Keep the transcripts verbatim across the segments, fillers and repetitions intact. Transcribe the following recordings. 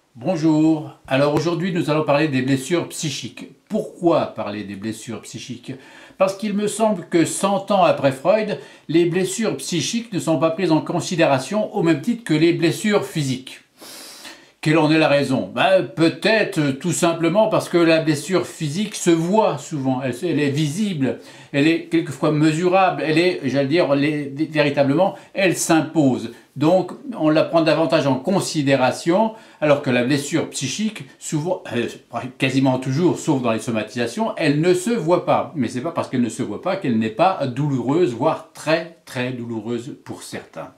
Bonjour, alors aujourd'hui nous allons parler des blessures psychiques. Pourquoi parler des blessures psychiques? Parce qu'il me semble que cent ans après Freud, les blessures psychiques ne sont pas prises en considération au même titre que les blessures physiques. Quelle en est la raison? Ben, peut-être tout simplement parce que la blessure physique se voit souvent, elle, elle est visible, elle est quelquefois mesurable, elle est, j'allais dire, elle est, véritablement, elle s'impose. Donc on la prend davantage en considération, alors que la blessure psychique, souvent, euh, quasiment toujours, sauf dans les somatisations, elle ne se voit pas. Mais c'est pas parce qu'elle ne se voit pas qu'elle n'est pas douloureuse, voire très très douloureuse pour certains.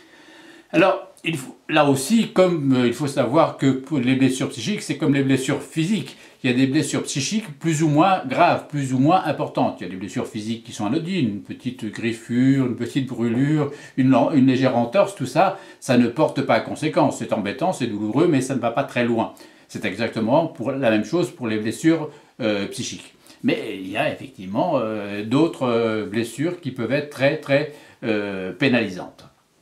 Alors, il faut, là aussi, comme euh, il faut savoir que pour les blessures psychiques, c'est comme les blessures physiques. Il y a des blessures psychiques plus ou moins graves, plus ou moins importantes. Il y a des blessures physiques qui sont anodines, une petite griffure, une petite brûlure, une, une légère entorse, tout ça, ça ne porte pas à conséquence. C'est embêtant, c'est douloureux, mais ça ne va pas très loin. C'est exactement pour la même chose pour les blessures euh, psychiques. Mais il y a effectivement euh, d'autres euh, blessures qui peuvent être très très euh, pénalisantes.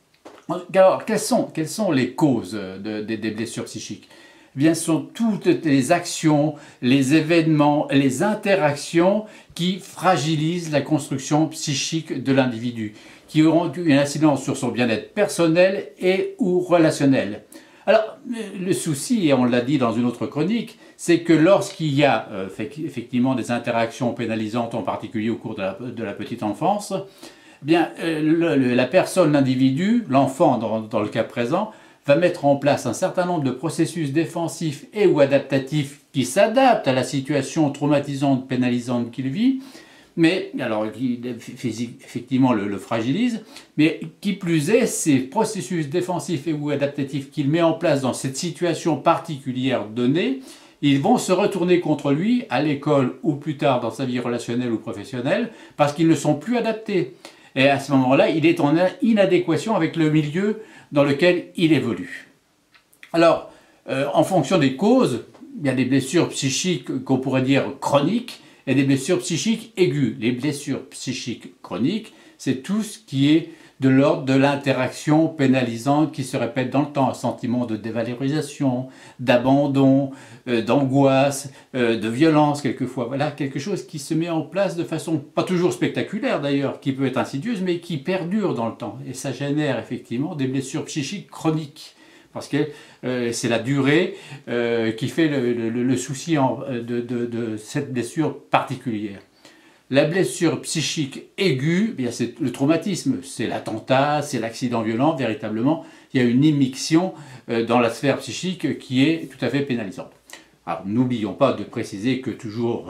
Alors, quelles sont, quelles sont les causes de, de, des blessures psychiques? Eh bien, ce sont toutes les actions, les événements, les interactions qui fragilisent la construction psychique de l'individu, qui auront une incidence sur son bien-être personnel et ou relationnel. Alors, le souci, et on l'a dit dans une autre chronique, c'est que lorsqu'il y a euh, effectivement des interactions pénalisantes, en particulier au cours de la, de la petite enfance, bien, euh, le, le, la personne, l'individu, l'enfant dans, dans le cas présent, va mettre en place un certain nombre de processus défensifs et ou adaptatifs qui s'adaptent à la situation traumatisante, pénalisante qu'il vit, mais, alors, qui effectivement le, le fragilise, mais qui plus est, ces processus défensifs et ou adaptatifs qu'il met en place dans cette situation particulière donnée, ils vont se retourner contre lui à l'école ou plus tard dans sa vie relationnelle ou professionnelle, parce qu'ils ne sont plus adaptés. Et à ce moment-là, il est en inadéquation avec le milieu dans lequel il évolue. Alors, euh, en fonction des causes, il y a des blessures psychiques qu'on pourrait dire chroniques et des blessures psychiques aiguës. Les blessures psychiques chroniques, c'est tout ce qui est de l'ordre de l'interaction pénalisante qui se répète dans le temps, un sentiment de dévalorisation, d'abandon, euh, d'angoisse, euh, de violence quelquefois. Voilà, quelque chose qui se met en place de façon pas toujours spectaculaire d'ailleurs, qui peut être insidieuse, mais qui perdure dans le temps. Et ça génère effectivement des blessures psychiques chroniques. Parce que euh, c'est la durée euh, qui fait le, le, le souci en, de, de, de cette blessure particulière. La blessure psychique aiguë, bien c'est le traumatisme, c'est l'attentat, c'est l'accident violent, véritablement. Il y a une immixtion euh, dans la sphère psychique qui est tout à fait pénalisante. Alors n'oublions pas de préciser que toujours,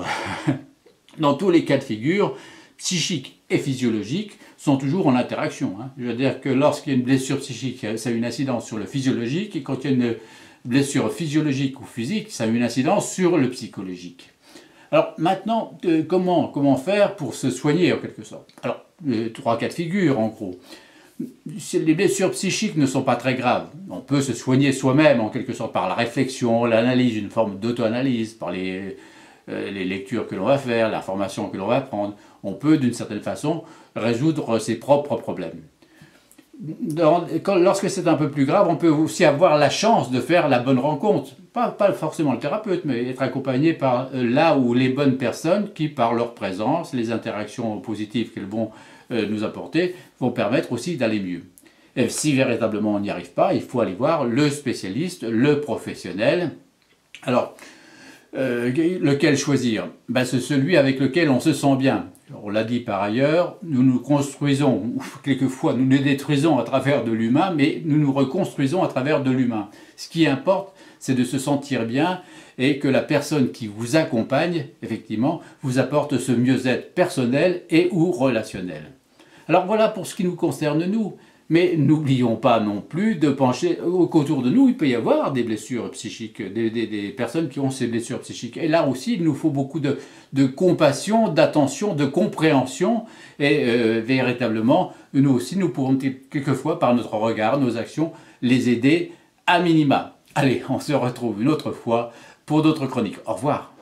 dans tous les cas de figure, psychiques et physiologiques sont toujours en interaction. Hein. Je veux dire que lorsqu'il y a une blessure psychique, ça a une incidence sur le physiologique, et quand il y a une blessure physiologique ou physique, ça a une incidence sur le psychologique. Alors maintenant, euh, comment, comment faire pour se soigner en quelque sorte? Alors, euh, trois cas de figure en gros. Les blessures psychiques ne sont pas très graves. On peut se soigner soi-même en quelque sorte par la réflexion, l'analyse, une forme d'auto-analyse, par les, euh, les lectures que l'on va faire, l'information que l'on va prendre. On peut d'une certaine façon résoudre ses propres problèmes. Dans, quand, lorsque c'est un peu plus grave, on peut aussi avoir la chance de faire la bonne rencontre. Pas, pas forcément le thérapeute, mais être accompagné par euh, là où les bonnes personnes qui, par leur présence, les interactions positives qu'elles vont euh, nous apporter, vont permettre aussi d'aller mieux. Et si véritablement on n'y arrive pas, il faut aller voir le spécialiste, le professionnel. Alors, euh, lequel choisir? Ben, c'est celui avec lequel on se sent bien. On l'a dit par ailleurs, nous nous construisons, ou quelquefois nous nous détruisons à travers de l'humain, mais nous nous reconstruisons à travers de l'humain. Ce qui importe, c'est de se sentir bien et que la personne qui vous accompagne, effectivement, vous apporte ce mieux-être personnel et ou relationnel. Alors voilà pour ce qui nous concerne nous. Mais n'oublions pas non plus de pencher qu'autour de nous, il peut y avoir des blessures psychiques, des, des, des personnes qui ont ces blessures psychiques. Et là aussi, il nous faut beaucoup de, de compassion, d'attention, de compréhension. Et euh, véritablement, nous aussi, nous pourrons quelquefois, par notre regard, nos actions, les aider à minima. Allez, on se retrouve une autre fois pour d'autres chroniques. Au revoir.